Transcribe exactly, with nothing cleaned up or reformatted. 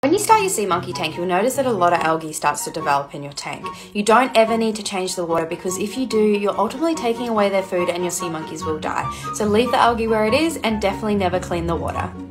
When you start your sea monkey tank, you'll notice that a lot of algae starts to develop in your tank. You don't ever need to change the water because if you do, you're ultimately taking away their food and your sea monkeys will die. So leave the algae where it is and definitely never clean the water.